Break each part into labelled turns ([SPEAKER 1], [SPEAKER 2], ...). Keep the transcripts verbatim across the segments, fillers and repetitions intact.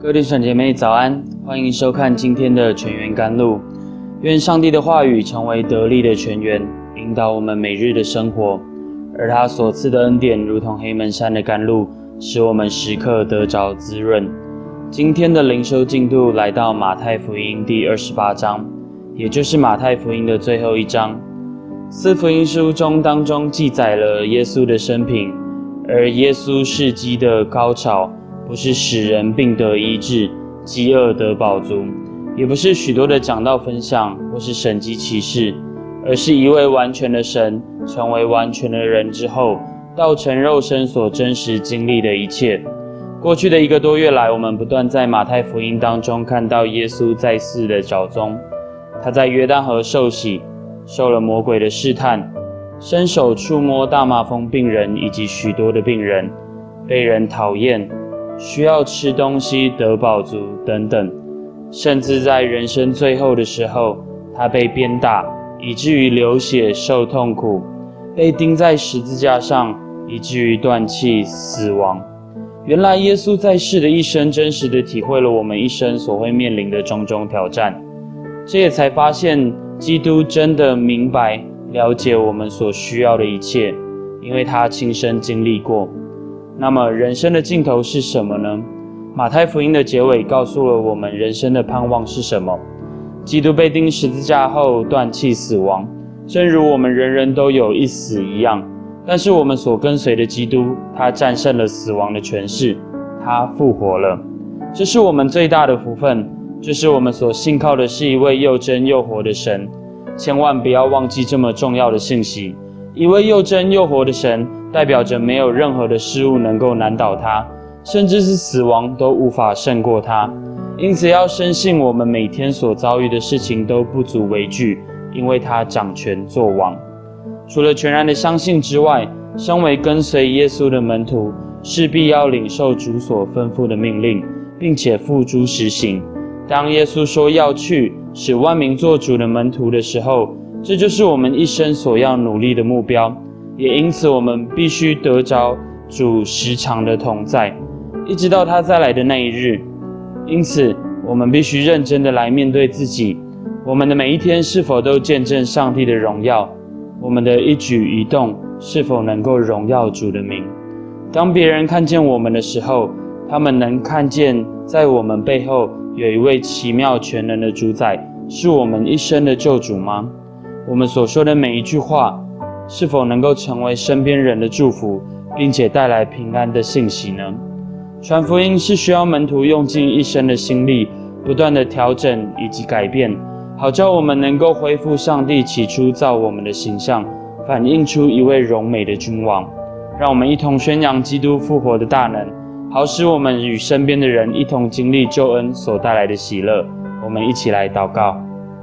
[SPEAKER 1] 各位弟兄姐妹早安，欢迎收看今天的全员甘露。愿上帝的话语成为得力的泉源，引导我们每日的生活，而他所赐的恩典如同黑门山的甘露，使我们时刻得着滋润。今天的灵修进度来到马太福音第二十八章，也就是马太福音的最后一章。四福音书中当中记载了耶稣的生平，而耶稣事迹的高潮不是使人病得医治，饥饿得饱足，也不是许多的讲道分享或是神迹奇事，而是一位完全的神成为完全的人之后，道成肉身所真实经历的一切。过去的一个多月来，我们不断在马太福音当中看到耶稣在世的脚踪。他在约旦河受洗，受了魔鬼的试探，伸手触摸大麻风病人以及许多的病人，被人讨厌，需要吃东西得饱足等等，甚至在人生最后的时候，他被鞭打，以至于流血受痛苦，被钉在十字架上，以至于断气死亡。原来耶稣在世的一生，真实的体会了我们一生所会面临的种种挑战，这也才发现基督真的明白了解我们所需要的一切，因为他亲身经历过。那么人生的尽头是什么呢？马太福音的结尾告诉了我们人生的盼望是什么。基督被钉十字架后断气死亡，正如我们人人都有一死一样，但是我们所跟随的基督，他战胜了死亡的权势，他复活了。这是我们最大的福分，就是我们所信靠的是一位又真又活的神。千万不要忘记这么重要的信息，一位又真又活的神代表着没有任何的事物能够难倒他，甚至是死亡都无法胜过他。因此要深信我们每天所遭遇的事情都不足为惧，因为他掌权作王。除了全然的相信之外，身为跟随耶稣的门徒，势必要领受主所吩咐的命令，并且付诸实行。当耶稣说要去使万民做主的门徒的时候，这就是我们一生所要努力的目标。也因此我们必须得着主时常的同在，一直到他再来的那一日。因此我们必须认真的来面对自己，我们的每一天是否都见证上帝的荣耀，我们的一举一动是否能够荣耀主的名。当别人看见我们的时候，他们能看见在我们背后有一位奇妙全能的主宰，是我们一生的救主吗？我们所说的每一句话是否能够成为身边人的祝福，并且带来平安的信息呢？传福音是需要门徒用尽一生的心力，不断的调整以及改变，好叫我们能够恢复上帝起初造我们的形象，反映出一位荣美的君王。让我们一同宣扬基督复活的大能，好使我们与身边的人一同经历救恩所带来的喜乐。我们一起来祷告。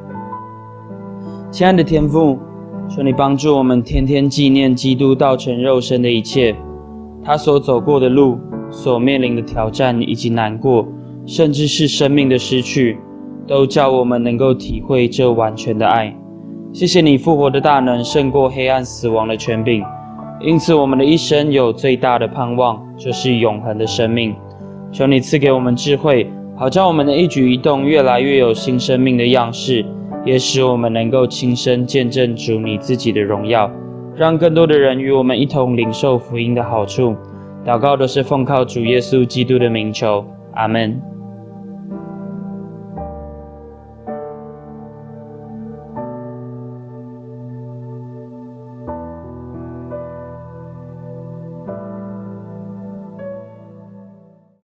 [SPEAKER 1] 亲爱的天父，求你帮助我们天天纪念基督道成肉身的一切，他所走过的路，所面临的挑战以及难过，甚至是生命的失去，都叫我们能够体会这完全的爱。谢谢你复活的大能胜过黑暗死亡的权柄，因此我们的一生有最大的盼望，就是永恒的生命。求你赐给我们智慧，好叫我们的一举一动越来越有新生命的样式，也使我们能够亲身见证主你自己的荣耀，让更多的人与我们一同领受福音的好处。祷告都是奉靠主耶稣基督的名求，阿们。